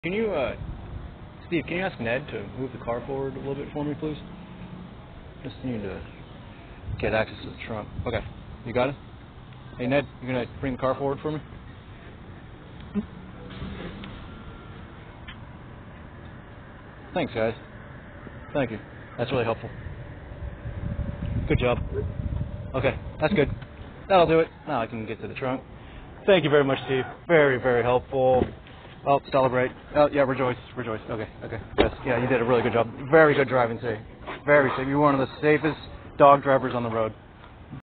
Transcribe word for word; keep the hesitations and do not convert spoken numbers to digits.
Can you, uh, Steve, can you ask Ned to move the car forward a little bit for me, please? Just need to get access to the trunk. Okay, you got it? Hey, Ned, you gonna bring the car forward for me? Thanks, guys. Thank you. That's really helpful. Good job. Okay, that's good. That'll do it. Now I can get to the trunk. Thank you very much, Steve. Very, very helpful. Oh, celebrate. Oh, yeah, rejoice, rejoice. Okay, okay. Yes, yeah, you did a really good job. Very good driving today. Very safe. You're one of the safest dog drivers on the road.